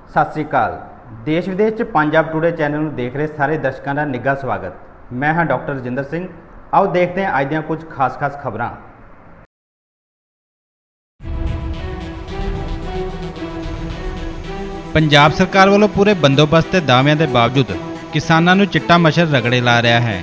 सत श्री अकाल। देश विदेश च पंजाब टुडे चैनल में देख रहे सारे दर्शकों का निघा स्वागत। मैं हाँ डॉक्टर रजिंदर सिंह। आओ देखते हैं आज दी कुछ खास खबर। पंजाब सरकार वालों पूरे बंदोबस्त के दाव्यां के बावजूद किसानों को चिट्टा मच्छर रगड़े ला रहा है।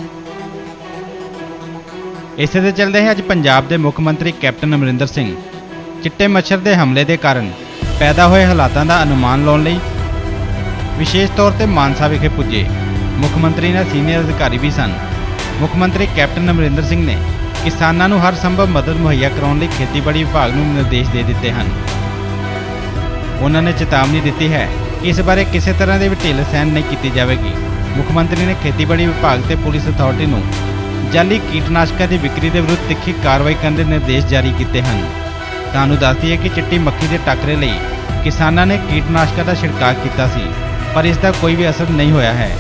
इस दे चलते हैं अज पंजाब के मुख मंत्री कैप्टन अमरिंदर सिंह चिट्टे मच्छर के हमले के कारण पैदा हुए हालातों का अनुमान लाने लई विशेष तौर पर मानसा विखे पुजे। मुख मंत्री ने सीनियर अधिकारी भी सन। मुख मंत्री कैप्टन अमरिंदर सिंह ने किसानों को हर संभव मदद मुहैया कराने लई खेतीबाड़ी विभाग को निर्देश दे दिए हैं। उन्होंने चेतावनी दी है कि इस बारे किसी तरह की भी ढिल सहन नहीं की जाएगी। मुख मंत्री ने खेतीबाड़ी विभाग से पुलिस अथॉरिटी को जाली कीटनाशकों की विक्री के विरुद्ध तिखी कार्रवाई करने के निर्देश जारी किए हैं। ਤੁਹਾਨੂੰ दस दिए कि चिट्टी मक्खी के टाकरे लिए किसानों ने कीटनाशकों का छिड़काव किया सी, पर इसका कोई भी असर नहीं होया है।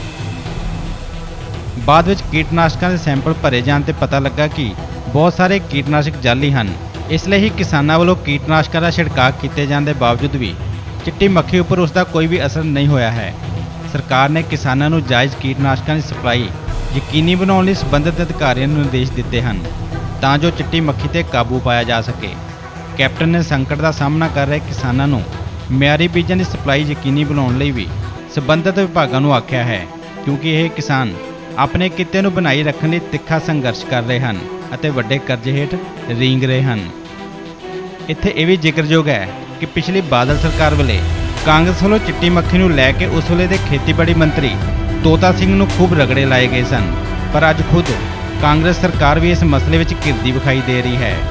बाद में कीटनाशकों के सैंपल भरे जाने से पता लगा कि बहुत सारे कीटनाशक जाली हैं। इसलिए ही किसानों वालों कीटनाशकों का छिड़काव किए जाने के बावजूद भी चिट्टी मक्खी उपर उसका कोई भी असर नहीं होया है। सरकार ने किसानों को जायज़ कीटनाशकों की सप्लाई यकीनी बनाने लिए संबंधित अधिकारियों को निर्देश दिए हैं तां जो चिट्टी मक्खी पर काबू पाया जा सके। कैप्टन ने संकट का सामना कर रहे किसानों को मियारी बीजों की सप्लाई यकीनी बनाने लिए भी संबंधित विभागों को आख्या है, क्योंकि यह किसान अपने किते को बनाई रखने लिए तिखा संघर्ष कर रहे हैं और वड्डे कर्जे हेठ रींग रहे हैं। इत्थे यह भी जिक्रयोग है कि पिछली बादल सरकार वेले कांग्रेस वालों चिट्टी मक्खी को लैके उस वेले के खेतीबाड़ी मंत्री तोता सिंह को खूब रगड़े लाए गए सन, पर अज खुद कांग्रेस सरकार भी इस मसले में घिरदी विखाई दे रही है।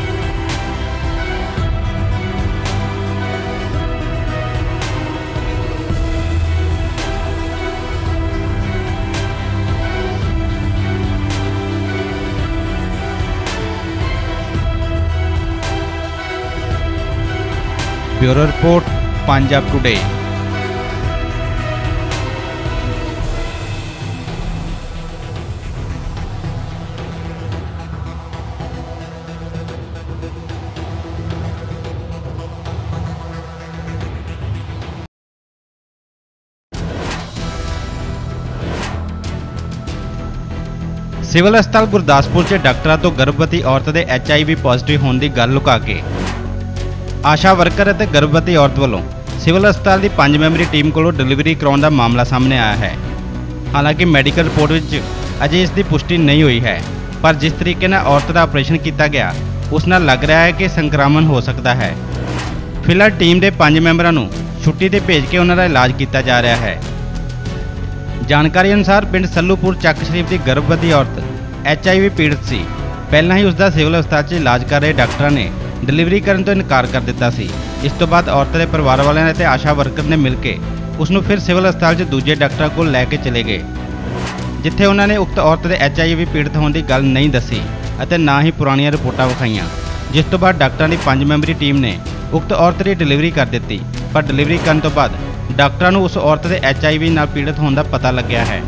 Bureau report Punjab today. Civil अस्पताल गुरदासपुर च डॉक्टरों तो गर्भवती औरत के HIV पॉजिटिव होने की गल लुका के आशा वर्कर और गर्भवती औरत वालों सिविल अस्पताल की 5 मैंबरी टीम को डिलीवरी कराने का मामला सामने आया है। हालांकि मैडिकल रिपोर्ट में अजे इसकी पुष्टि नहीं हुई है, पर जिस तरीके से औरत का ऑपरेशन किया गया उस नाल लग रहा है कि संक्रमण हो सकता है। फिलहाल टीम के 5 मैंबरों को छुट्टी पर भेज के उन्होंने इलाज किया जा रहा है। जानकारी अनुसार पिंड सल्लूपुर ਚੱਕ शरीफ की गर्भवती औरत HIV पीड़ित सी। पहला ही उसका सिविल अस्पताल च इलाज कर रहे डॉक्टर ने डिलीवरी करने तो इनकार कर दिता सी। इस तो बाद औरत के परिवार वालों ने आशा वर्कर ने मिलकर उसनों फिर सिविल अस्पताल च दूजे डॉक्टर को लैके चले गए, जिथे उन्होंने उक्त औरत के HIV पीड़ित होने की गल नहीं दसी और ना ही पुरानियां रिपोर्टां विखाईयां। जिस तो बाद डॉक्टरों की 5 मैंबरी टीम ने उक्त औरत की डिलीवरी कर दी, पर डिलीवरी करने तो बाद डॉक्टरों को उस औरत के HIV नाल पीड़ित होने का पता लग्या है।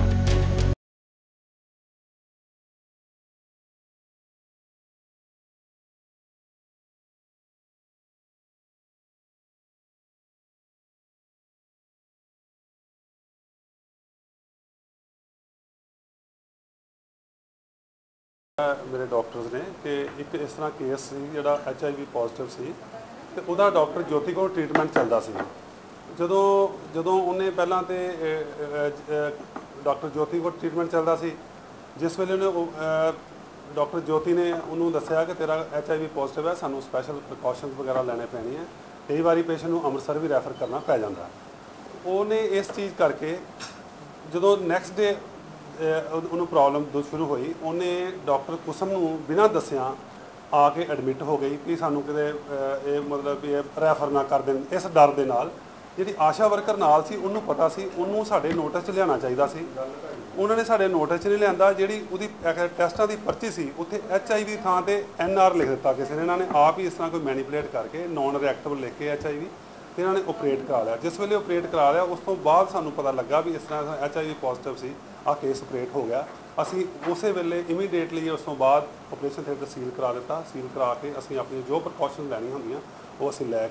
मेरे डॉक्टर्स ने कि एक इस तरह केस जोड़ा HIV पॉजिटिव सी ते उहदा डॉक्टर ज्योति को ट्रीटमेंट चलता सी। जदों उन्हें पहला तो डॉक्टर ज्योति को ट्रीटमेंट चलता सी, जिस वेले उन्हें डॉक्टर ज्योति ने उन्होंने दसिया कि तेरा HIV पॉजिटिव है, सानू स्पैशल प्रिकॉशनस वगैरह लेने पैनी है। कई बार पेशेंट को अमृतसर भी रैफर करना पै जाता। उन्हें इस चीज़ करके जो नैक्सट डे उन्होंने प्रॉब्लम शुरू हुई, उन्हें डॉक्टर कुसम को बिना दसिया आके एडमिट हो गई कि सानू किते मतलब ये रैफर ना कर दें। इस डर के नाल जी आशा वर्कर नाल सी उन्होंने पता सी उन्होंने साढ़े नोटिस लिया चाहिए सी। उन्होंने साढ़े नोटिस नहीं लिया। जी उहदी टैसटां की पर्ची सी उत्थे HIV थां ते NR लिख दिता किसी ने। इन्होंने आप ही इस तरह कोई मैनीपुलेट करके नॉन रिएक्टिव लिख के HIV तो इन्होंने ऑपरेट करा लिया। जिस वेले ऑपरेट करा लिया उस तो बाद सानू पता लगा भी इस तरह HIV पॉजिटिव सी, आ केस ऑपरेट हो गया। असी उस वेले इमीडिएटली उस तो बाद ऑपरेशन थिएटर सील करा दिता। सील करा के असी अपनी जो प्रिकॉशन लैनियां होंदियां वो असी लैके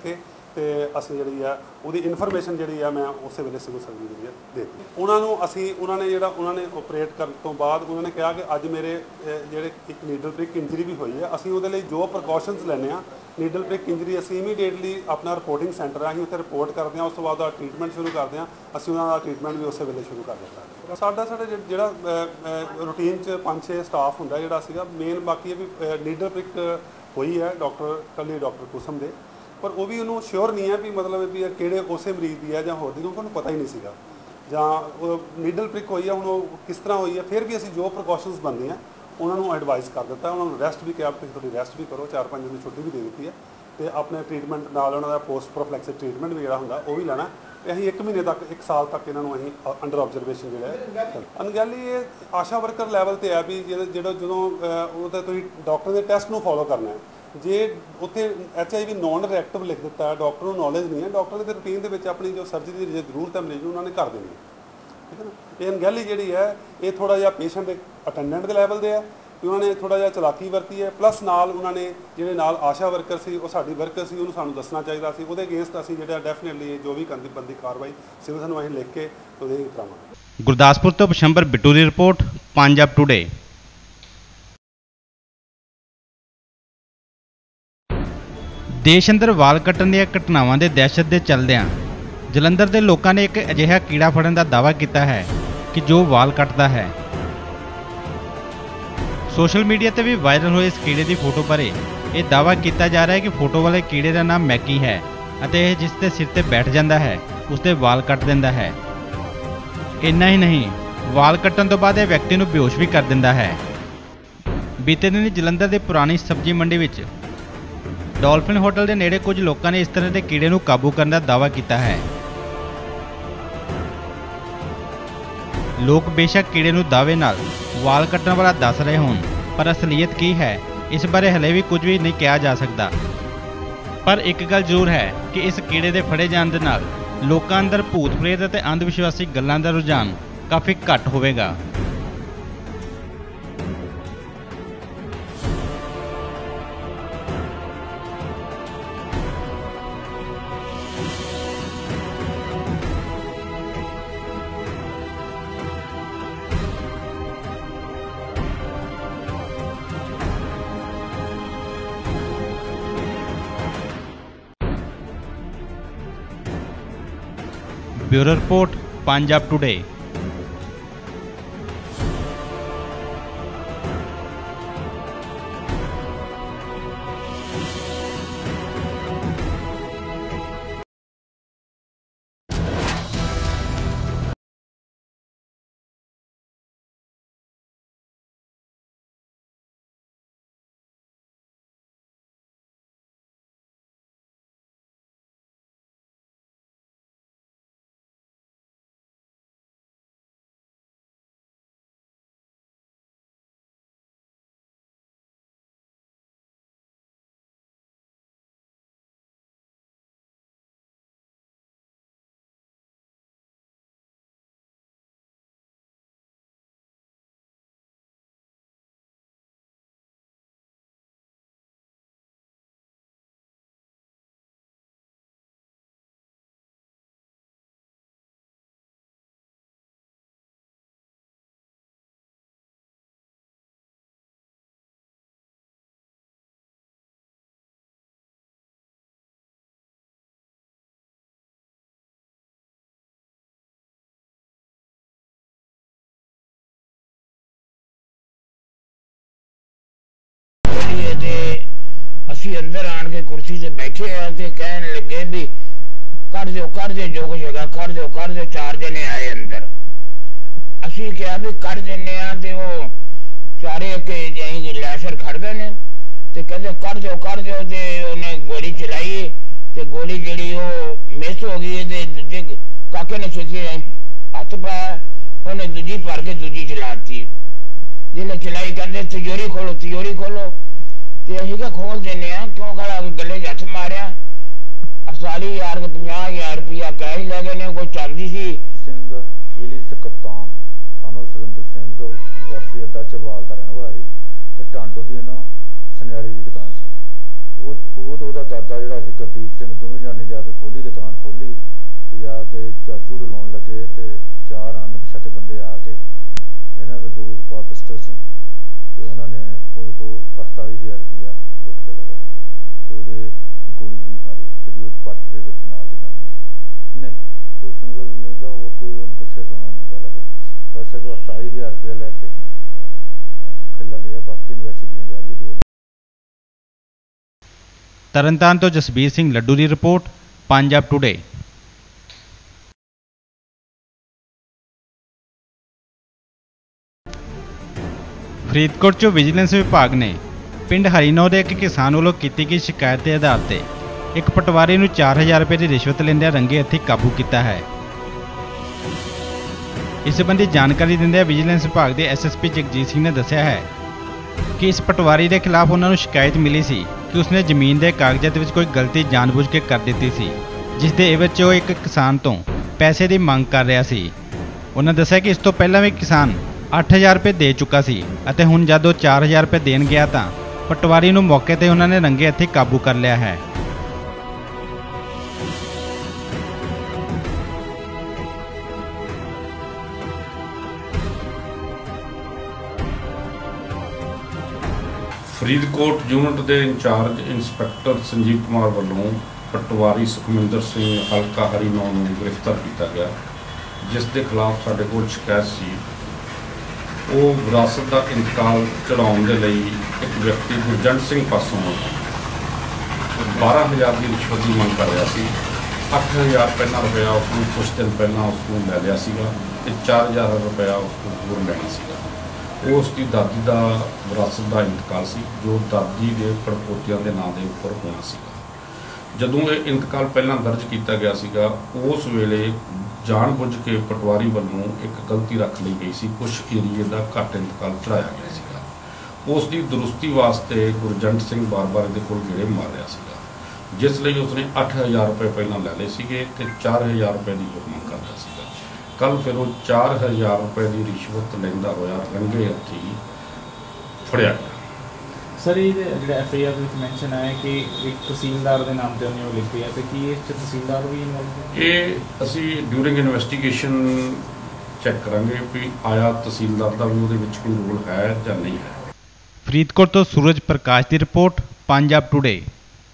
ਤੇ ਅਸੀਂ ਜਿਹੜੀ ਆ ਉਹਦੀ ਇਨਫੋਰਮੇਸ਼ਨ ਜਿਹੜੀ ਆ ਮੈਂ ਉਸੇ ਵੇਲੇ ਸਿਵਲ ਸਰਜਨ ਜਿਹੜੀ ਆ ਦੇ ਦਿੱਤੀ ਉਹਨਾਂ ਨੂੰ। ਉਹਨਾਂ ਨੇ ਆਪਰੇਟ ਕਰਨ ਤੋਂ ਬਾਅਦ ਉਹਨਾਂ ਨੇ ਕਿਹਾ ਕਿ ਅੱਜ ਮੇਰੇ ਜਿਹੜੇ ਇੱਕ ਨੀਡਲ ਪ੍ਰਿਕ ਇੰਜਰੀ ਵੀ ਹੋਈ ਹੈ, ਅਸੀਂ ਉਹਦੇ ਲਈ ਜੋ ਪ੍ਰੀਕਾਸ਼ਨਸ ਲੈਂਦੇ ਆ, ਨੀਡਲ ਪ੍ਰਿਕ ਇੰਜਰੀ ਅਸੀਂ ਇਮੀਡੀਏਟਲੀ ਆਪਣਾ ਰਿਪੋਰਟਿੰਗ ਸੈਂਟਰ ਆ, ਅਸੀਂ ਉੱਥੇ ਰਿਪੋਰਟ ਕਰਦੇ ਹਾਂ, ਉਸ ਤੋਂ ਬਾਅਦ ਉਹਦਾ ਟ੍ਰੀਟਮੈਂਟ ਸ਼ੁਰੂ ਕਰਦੇ ਹਾਂ। ਅਸੀਂ ਉਹਨਾਂ ਦਾ ਟ੍ਰੀਟਮੈਂਟ ਵੀ ਉਸੇ ਵੇਲੇ ਸ਼ੁਰੂ ਕਰ ਦਿੱਤਾ। ਸਾਡਾ ਜਿਹੜਾ ਰੂਟੀਨ 'ਚ 5-6 ਸਟਾਫ ਹੁੰਦਾ ਜਿਹੜਾ ਸੀਗਾ ਮੇਨ, ਬਾਕੀ ਇਹ ਵੀ ਨੀਡਲ ਪ੍ਰਿਕ ਹੋਈ ਹੈ ਕੱਲੀ ਡਾਕਟਰ ਕੁਸਮ ਦੇ, ਪਰ ਉਹ ਵੀ ਉਹਨੂੰ ਸ਼ੋਰ ਨਹੀਂ ਹੈ ਵੀ ਮਤਲਬ ਵੀ ਕਿਹੜੇ ਉਸੇ ਮਰੀਜ਼ ਦੀ ਹੈ ਜਾਂ ਹੋਰ ਦੀ, ਕਿਉਂਕਿ ਉਹਨੂੰ ਪਤਾ ਹੀ ਨਹੀਂ ਸੀਗਾ ਜਾਂ ਉਹ ਨੀਡਲ ਪ੍ਰਿਕ ਹੋਈ ਹੈ, ਹੁਣ ਉਹ ਕਿਸ ਤਰ੍ਹਾਂ ਹੋਈ ਹੈ। ਫਿਰ ਵੀ ਅਸੀਂ ਜੋ ਪ੍ਰੀਕਾਸ਼ਨਸ ਬਣਦੀਆਂ ਉਹਨਾਂ ਨੂੰ ਐਡਵਾਈਸ ਕਰ ਦਿੱਤਾ, ਉਹਨਾਂ ਨੂੰ ਰੈਸਟ ਵੀ ਕਿਹਾ, ਤੁਸੀਂ ਥੋੜੀ ਰੈਸਟ ਵੀ ਕਰੋ, 4-5 ਦਿਨ ਦੀ ਛੁੱਟੀ ਵੀ ਦੇ ਦਿੱਤੀ ਹੈ, ਤੇ ਆਪਣੇ ਟ੍ਰੀਟਮੈਂਟ ਨਾਲ ਉਹਨਾਂ ਦਾ ਪੋਸਟ ਪ੍ਰੋਫਲੈਕਸਿਸ ਟ੍ਰੀਟਮੈਂਟ ਵੀ ਜਿਹੜਾ ਹੁੰਦਾ ਉਹ ਵੀ ਲੈਣਾ। ਅਸੀਂ 1 ਮਹੀਨੇ ਤੱਕ 1 ਸਾਲ ਤੱਕ ਇਹਨਾਂ ਨੂੰ ਅਸੀਂ ਅੰਡਰ ਆਬਜ਼ਰਵੇਸ਼ਨ ਜਿਹੜਾ ਹੈ। ਅਣਗਹਿਲੀ ਇਹ ਆਸ਼ਾ ਵਰਕਰ ਲੈਵਲ ਤੇ ਹੈ ਵੀ ਜਦੋਂ ਉਹਦਾ ਤੁਸੀਂ ਡਾਕਟਰ ਦੇ ਟੈਸਟ ਨੂੰ ਫੋਲੋ ਕਰਨਾ ਹੈ, ਜੇ ਉੱਥੇ HIV ਨੋਨ ਰਿਐਕਟਿਵ ਲਿਖ ਦਿੱਤਾ ਹੈ, ਡਾਕਟਰ ਨੂੰ ਨੌਲੇਜ ਨਹੀਂ ਹੈ, ਡਾਕਟਰ ਦੇ ਰੂਟੀਨ ਦੇ ਵਿੱਚ ਆਪਣੀ ਜੋ ਸਰਜਰੀ ਦੀ ਜ਼ਰੂਰਤ ਹੈ ਮਰੀਜ਼ ਨੂੰ ਉਹਨਾਂ ਨੇ ਕਰ ਦੇਣੀ ਹੈ, ਠੀਕ ਹੈ ਨਾ। ਇਹ ਅਣਗਹਿਲੀ ਜਿਹੜੀ ਹੈ ਇਹ ਥੋੜ੍ਹਾ ਜਿਹਾ ਪੇਸ਼ੈਂਟ ਦੇ ਅਟੈਂਡੈਂਟ ਦੇ ਲੈਵਲ ਦੇ ਹੈ ਕਿ ਉਹਨਾਂ ਨੇ ਥੋੜ੍ਹਾ ਜਿਹਾ ਚਲਾਕੀ ਵਰਤੀ ਹੈ, ਪਲੱਸ ਨਾਲ ਉਹਨਾਂ ਨੇ ਜਿਹੜੇ ਨਾਲ ਆਸ਼ਾ ਵਰਕਰ ਸੀ ਉਹ ਸਾਡੀ ਵਰਕਰ ਸੀ, ਉਹਨੂੰ ਸਾਨੂੰ ਦੱਸਣਾ ਚਾਹੀਦਾ ਸੀ, ਉਹਦੇ ਅਗੇਂਸਟ ਅਸੀਂ ਜਿਹੜਾ ਡੈਫੀਨਿਟਲੀ ਜੋ ਵੀ ਬੰਦੀ ਕਾਰਵਾਈ ਸਿਵਲ ਸਾਨੂੰ ਅਸੀਂ ਲਿਖ ਕੇ ਉਹਦੇ ਕਰਾਵਾਂਗੇ। ਗੁਰਦਾਸਪੁਰ ਤੋਂ ਬਿਸ਼ੰਬਰ ਬਿੱਟੂ ਦੀ ਰਿਪੋਰਟ, ਪੰਜਾਬ ਟੁਡੇ। ਦੇਸ਼ ਅੰਦਰ ਵਾਲ ਕੱਟਣ ਦੀਆਂ ਘਟਨਾਵਾਂ ਦੇ ਦਹਿਸ਼ਤ ਦੇ ਚੱਲਦਿਆਂ ਜਲੰਧਰ ਦੇ ਲੋਕਾਂ ਨੇ ਇੱਕ ਅਜਿਹਾ ਕੀੜਾ ਫੜਨ ਦਾ ਦਾਅਵਾ ਕੀਤਾ ਹੈ ਕਿ ਜੋ ਵਾਲ ਕੱਟਦਾ ਹੈ। ਸੋਸ਼ਲ ਮੀਡੀਆ ਤੇ ਵੀ ਵਾਇਰਲ ਹੋਏ ਇਸ ਕੀੜੇ ਦੀ ਫੋਟੋ ਪਰੇ ਇਹ ਦਾਅਵਾ ਕੀਤਾ ਜਾ ਰਿਹਾ ਹੈ ਕਿ ਫੋਟੋ ਵਾਲੇ ਕੀੜੇ ਦਾ ਨਾਮ ਮੈਕੀ ਹੈ ਅਤੇ ਇਹ ਜਿਸ ਦੇ ਸਿਰ ਤੇ ਬੈਠ ਜਾਂਦਾ ਹੈ ਉਸ ਦੇ ਵਾਲ ਕੱਟ ਦਿੰਦਾ ਹੈ। ਇੰਨਾ ਹੀ ਨਹੀਂ, ਵਾਲ ਕੱਟਣ ਤੋਂ ਬਾਅਦ ਇਹ ਵਿਅਕਤੀ ਨੂੰ ਬੇਹੋਸ਼ ਵੀ ਕਰ ਦਿੰਦਾ ਹੈ। ਬੀਤੇ ਦਿਨ ਜਲੰਧਰ ਦੀ ਪੁਰਾਣੀ ਸਬਜ਼ੀ ਮੰਡੀ ਵਿੱਚ ਡਾਲਫਿਨ ਹੋਟਲ ਦੇ ਨੇੜੇ ਕੁਝ ਲੋਕਾਂ ਨੇ ਇਸ ਤਰ੍ਹਾਂ ਦੇ ਕੀੜੇ ਨੂੰ ਕਾਬੂ ਕਰਨ ਦਾ ਦਾਅਵਾ ਕੀਤਾ ਹੈ। ਲੋਕ ਬੇਸ਼ੱਕ ਕੀੜੇ ਨੂੰ ਦਾਅਵੇ ਨਾਲ ਵਾਲ ਕੱਟਣ ਵਾਲਾ ਦੱਸ ਰਹੇ ਹੋਣ, ਪਰ ਅਸਲੀਅਤ ਕੀ ਹੈ ਇਸ ਬਾਰੇ ਹਲੇ ਵੀ ਕੁਝ ਵੀ ਨਹੀਂ ਕਿਹਾ ਜਾ ਸਕਦਾ। ਪਰ ਇੱਕ ਗੱਲ ਜ਼ਰੂਰ ਹੈ ਕਿ ਇਸ ਕੀੜੇ ਦੇ ਫੜੇ ਜਾਣ ਦੇ ਨਾਲ ਲੋਕਾਂ ਅੰਦਰ ਭੂਤ ਪ੍ਰੇਤ ਅਤੇ ਅੰਧ ਵਿਸ਼ਵਾਸੀ ਗੱਲਾਂ ਦਾ ਰੁਝਾਨ ਕਾਫੀ ਘੱਟ ਹੋਵੇਗਾ। Bureau report, Punjab today. ਅਸੀਂ ਅੰਦਰ ਆਣ ਕੇ ਕੁਰਸੀ ਤੇ ਬੈਠੇ ਆ ਤੇ ਕਹਿਣ ਲੱਗੇ ਵੀ ਕਰ ਦਿਓ ਜੋ ਕੁਝ ਹੈਗਾ ਕਰ ਦਿਓ 4 ਜਣੇ ਆਏ ਅੰਦਰ। ਅਸੀਂ ਕਿਹਾ ਵੀ ਕਰ ਦਿੰਨੇ ਆ ਤੇ ਉਹ ਚਾਰੇ ਕੇ ਜਾਈ ਲੈਸ਼ਰ ਖੜ ਗਏ ਨੇ ਤੇ ਕਹਿੰਦੇ ਕਰ ਦਿਓ ਤੇ ਉਹਨੇ ਗੋਲੀ ਚਲਾਈ ਤੇ ਗੋਲੀ ਜਿਹੜੀ ਉਹ ਮਿਸ ਹੋ ਗਈ ਤੇ ਦੂਜੇ ਕਾਕੇ ਨੇ ਸੋਚੀ ਹੱਥ ਪਾਇਆ, ਉਹਨੇ ਦੂਜੀ ਭਰ ਕੇ ਦੂਜੀ ਚਲਾਤੀ। ਜਿਹਨੇ ਚਲਾਈ ਕਹਿੰਦੇ ਤਿਜੋਰੀ ਖੋਲੋ ਤੇ ਅਸੀਂ ਕਿਹਾ ਖੋਲ ਦਿੰਨੇ ਆ, ਕਿਉਂ ਗਲੇ 'ਚ ਹੱਥ ਮਾਰਿਆ। 48,000 ਕੇ 50,000 ਰੁਪਇਆ ਕੈਸ਼ ਲੈ ਗਏ ਨੇ। ਕੋਈ ਚੱਲਦੀ ਸੀ ਸਿੰਘ ਇਲੀਸ ਕਪਤਾਨ ਸਾਨੂੰ ਸੁਰਿੰਦਰ ਸਿੰਘ ਵਾਸੀ ਅੱਡਾ ਚਬਾਲ ਦਾ ਰਹਿਣ ਵਾਲਾ ਸੀ ਤੇ ਟਾਂਡੋ ਦੀ ਨਾ ਸੁਨਿਆਰੇ ਦੀ ਦੁਕਾਨ ਸੀ। ਉਹਦਾ ਦਾਦਾ मुंडा जिहड़ा सी गुरदीप सिंह दोवें जाने जाके खोली दुकान खोली ते जाके झाड़ू लाउण लगे ते 4 अणपछाते बंदे आके जिन्हां कोल 2 पावर पिस्टल सी ते उन्होंने ਉਹਦੇ ਕੋਲ 48,000 रुपया लुੱਟ के ले गए ਤੇ ਉਹਦੇ गोली भी मारी ਜਿਹੜੀ ਉਹ ਪੱਟ ਦੇ ਵਿੱਚ ਨਾਲ ਦੀ ਲੱਗੀ नहीं कोई सुनगल नहीं गा और कोई उन्होंने पुछे तो उन्होंने कहा लगे बस 48,000 रुपया लेके फिलहाल लिया बाकी इन्वेस्टिगेशन जारी है। ਤਰਨਤਾਰਨ ਤੋਂ ਜਸਬੀਰ ਸਿੰਘ ਲੱਡੂ ਦੀ ਰਿਪੋਰਟ ਪੰਜਾਬ ਟੁਡੇ। ਫਰੀਦਕੋਟ 'ਚ ਵਿਜੀਲੈਂਸ ਵਿਭਾਗ ਨੇ ਪਿੰਡ ਹਰੀਨੌ ਦੇ ਇੱਕ ਕਿਸਾਨ ਵੱਲੋਂ ਕੀਤੀ ਗਈ ਸ਼ਿਕਾਇਤ ਦੇ ਆਧਾਰ ਤੇ ਇੱਕ ਪਟਵਾਰੀ ਨੂੰ 4000 ਰੁਪਏ ਦੀ ਰਿਸ਼ਵਤ ਲੈਂਦਿਆਂ ਰੰਗੇ ਹੱਥੀਂ ਕਾਬੂ ਕੀਤਾ ਹੈ। ਇਸ ਸੰਬੰਧੀ ਜਾਣਕਾਰੀ ਦਿੰਦਿਆਂ ਵਿਜੀਲੈਂਸ ਵਿਭਾਗ ਦੇ ਐਸਐਸਪੀ ਜਗਜੀਤ ਸਿੰਘ ਨੇ ਦੱਸਿਆ ਹੈ ਕਿ ਇਸ ਪਟਵਾਰੀ ਦੇ ਖਿਲਾਫ ਉਹਨਾਂ ਨੂੰ ਸ਼ਿਕਾਇਤ ਮਿਲੀ ਸੀ ਕਿ ਉਸਨੇ ਜ਼ਮੀਨ ਦੇ ਕਾਗਜ਼ਾਤ ਵਿੱਚ ਕੋਈ ਗਲਤੀ ਜਾਣਬੁੱਝ ਕੇ ਕਰ ਦਿੱਤੀ ਸੀ, ਜਿਸ ਦੇ ਇਵਜ਼ 'ਚ ਉਹ ਇੱਕ ਕਿਸਾਨ ਤੋਂ ਪੈਸੇ ਦੀ ਮੰਗ ਕਰ ਰਿਹਾ ਸੀ। ਉਹਨਾਂ ਦੱਸਿਆ ਕਿ ਇਸ ਤੋਂ ਪਹਿਲਾਂ ਵੀ ਕਿਸਾਨ 8000 ਰੁਪਏ ਦੇ ਚੁੱਕਾ ਸੀ ਅਤੇ ਹੁਣ ਜਦ ਉਹ 4000 ਰੁਪਏ ਦੇਣ ਗਿਆ ਤਾਂ ਪਟਵਾਰੀ ਨੂੰ ਮੌਕੇ ਤੇ ਉਹਨਾਂ ਨੇ ਰੰਗੇ ਹੱਥੀਂ ਕਾਬੂ ਕਰ ਲਿਆ ਹੈ। ਫਰੀਦਕੋਟ ਯੂਨਿਟ ਦੇ ਇੰਚਾਰਜ ਇੰਸਪੈਕਟਰ ਸੰਜੀਵ ਕੁਮਾਰ ਵੱਲੋਂ ਪਟਵਾਰੀ ਸੁਖਮਿੰਦਰ ਸਿੰਘ ਹਲਕਾ ਹਰੀਨੌ ਨੂੰ ਗ੍ਰਿਫਤਾਰ ਕੀਤਾ ਗਿਆ, ਜਿਸ ਦੇ ਖਿਲਾਫ ਸਾਡੇ ਕੋਲ ਸ਼ਿਕਾਇਤ ਸੀ। ਉਹ ਵਿਰਾਸਤ ਦਾ ਇੰਤਕਾਲ ਚੜਾਉਣ ਦੇ ਲਈ ਇੱਕ ਵਿਅਕਤੀ ਗੁਰਜੰਟ ਸਿੰਘ ਪਾਸੋਂ 12,000 ਦੀ ਰਿਸ਼ਵਤ ਦੀ ਮੰਗ ਕਰ ਰਿਹਾ ਸੀ। 8,000 ਪਹਿਲਾਂ ਰੁਪਇਆ ਉਸਨੂੰ ਕੁਝ ਦਿਨ ਪਹਿਲਾਂ ਉਸ ਨੂੰ ਲੈ ਲਿਆ ਸੀਗਾ ਤੇ 4,000 ਰੁਪਇਆ ਉਸ ਤੋਂ ਹੋਰ ਲੈਣਾ ਸੀਗਾ। ਉਹ ਉਸ ਦੀ ਦਾਦੀ ਦਾ ਵਿਰਾਸਤ ਦਾ ਇੰਤਕਾਲ ਸੀ, ਜੋ ਦਾਦੀ ਦੇ ਪੜਪੋਤਿਆਂ ਦੇ ਨਾਂ ਦੇ ਉੱਪਰ ਹੋਣਾ ਸੀਗਾ। ਜਦੋਂ ਇਹ ਇੰਤਕਾਲ ਪਹਿਲਾਂ ਦਰਜ ਕੀਤਾ ਗਿਆ ਸੀਗਾ, ਉਸ ਵੇਲੇ ਜਾਣਬੁੱਝ ਕੇ ਪਟਵਾਰੀ ਵੱਲੋਂ ਇੱਕ ਗਲਤੀ ਰੱਖ ਲਈ ਗਈ ਸੀ। ਕੁਝ ਏਰੀਏ ਦਾ ਘੱਟ ਇੰਤਕਾਲ ਚੜਾਇਆ ਗਿਆ ਸੀਗਾ। ਉਸ ਦੀ ਦਰੁਸਤੀ ਵਾਸਤੇ ਗੁਰਜੰਟ ਸਿੰਘ ਬਾਰ-ਬਾਰ ਇਹਦੇ ਕੋਲ ਗੇੜੇ ਮਾਰ ਰਿਹਾ ਸੀਗਾ, ਜਿਸ ਲਈ ਉਸਨੇ 8,000 ਰੁਪਏ ਪਹਿਲਾਂ ਲੈ ਲਏ ਸੀਗੇ ਤੇ 4,000 ਰੁਪਏ ਦੀ ਹੋਰ ਮੰਗ ਕਰਦਾ ਸੀਗਾ। ਕੱਲ ਫਿਰ ਉਹ 4,000 ਰੁਪਏ ਦੀ ਰਿਸ਼ਵਤ ਲੈਂਦਾ ਹੋਇਆ ਰੰਗੇ ਹੱਥੀਂ ਫੜਿਆ ਗਿਆ। ਸਰ ਇਹ ਜਿਹੜਾ ਐਫਆਈਆਰ ਵਿੱਚ ਮੈਂਸ਼ਨ ਹੈ ਕਿ ਇੱਕ ਤਹਿਸੀਲਦਾਰ ਦੇ ਨਾਮ ਤੇ ਉਹਨੇ ਉਹ ਲਿਖੀ ਹੈ ਤੇ ਕੀ ਇਸ 'ਚ ਤਹਿਸੀਲਦਾਰ ਵੀ ਇਨਵੋਲਵ ਹੈ? ਇਹ ਅਸੀਂ ਡਿਊਰਿੰਗ ਇਨਵੈਸਟੀਗੇਸ਼ਨ ਚੈੱਕ ਕਰਾਂਗੇ ਵੀ ਆਇਆ ਤਹਿਸੀਲਦਾਰ ਦਾ ਵੀ ਉਹਦੇ ਵਿੱਚ ਕੋਈ ਰੋਲ ਹੈ ਜਾਂ ਨਹੀਂ ਹੈ। ਫਰੀਦਕੋਟ ਤੋਂ ਸੂਰਜ ਪ੍ਰਕਾਸ਼ ਦੀ ਰਿਪੋਰਟ ਪੰਜਾਬ ਟੁਡੇ।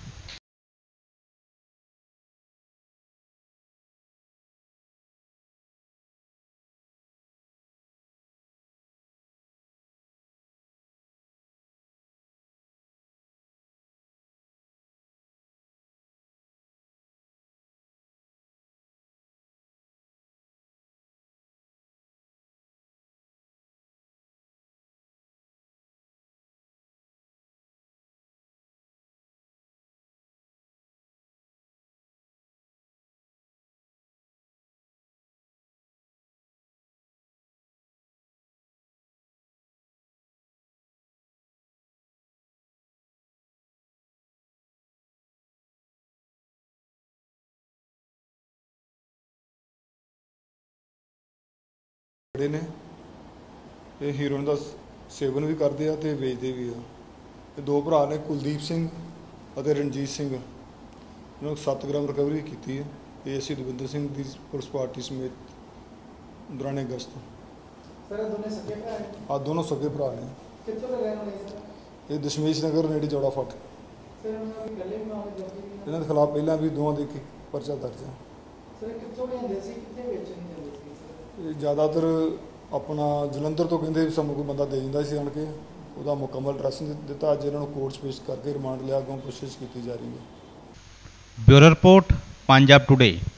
ਜਿਹੜੇ ਨੇ ਇਹ ਹੀਰੋਇਨ ਦਾ ਸੇਵਨ ਵੀ ਕਰਦੇ ਆ ਤੇ ਵੇਚਦੇ ਵੀ ਆ। ਤੇ 2 ਭਰਾ ਨੇ ਕੁਲਦੀਪ ਸਿੰਘ ਅਤੇ ਰਣਜੀਤ ਸਿੰਘ, ਇਹਨਾਂ ਨੂੰ 7 ਗ੍ਰਾਮ ਰਿਕਵਰੀ ਕੀਤੀ ਹੈ। ਏਐਸਸੀ ਦਵਿੰਦਰ ਸਿੰਘ ਦੀ ਪੁਲਿਸ ਪਾਰਟੀ ਸਮੇਤ ਦੌਰਾਨੇ ਗਸ਼ਤ। ਸਰ ਇਹ ਦੋਨੇ ਸਕੇ ਭਰਾ ਨੇ? ਆ ਦੋਨੋਂ ਸਕੇ ਭਰਾ ਨੇ। ਕਿੱਥੋਂ ਦੇ ਰਹਿਣ ਵਾਲੇ ਸਰ? ਇਹ ਦਸ਼ਮੇਸ਼ ਨਗਰ ਨੇੜੇ ਚੌੜਾ ਫੱਟ। ਸਰ ਉਹਨਾਂ ਦੀ ਗੱਲੇ ਵੀ ਮਾਮਲੇ ਦਰਜ ਨੇ? ਇਹਨਾਂ ਦੇ ਖਿਲਾਫ ਪਹਿਲਾਂ ਵੀ ਦੋਵਾਂ ਦੇ ਇੱਕ ਪਰਚਾ ਦਰਜ ਹੈ। ਸਰ ਇਹ ਕਿੱਥੋਂ ਲਿਆਂਦੇ ਸੀ, ਕਿੱਥੇ ਵੇਚਣ ਜਾਂਦੇ ਸੀ ਸਰ? ਇਹ ਜ਼ਿਆਦਾਤਰ ਆਪਣਾ ਜਲੰਧਰ ਤੋਂ ਕਹਿੰਦੇ ਵੀ ਸਾਨੂੰ ਕੋਈ ਬੰਦਾ ਦੇ ਜਾਂਦਾ ਸੀ ਆਣ ਕੇ, ਉਹਦਾ ਮੁਕੰਮਲ ਐਡਰੈਸ ਦਿੱਤਾ। ਅੱਜ ਇਹਨਾਂ ਨੂੰ ਕੋਰਟ 'ਚ ਪੇਸ਼ ਕਰਕੇ ਰਿਮਾਂਡ ਲਿਆ, ਅੱਗੋਂ ਕੋਸ਼ਿਸ਼ ਕੀਤੀ ਜਾ ਰਹੀ ਹੈ। Bureau report Punjab today.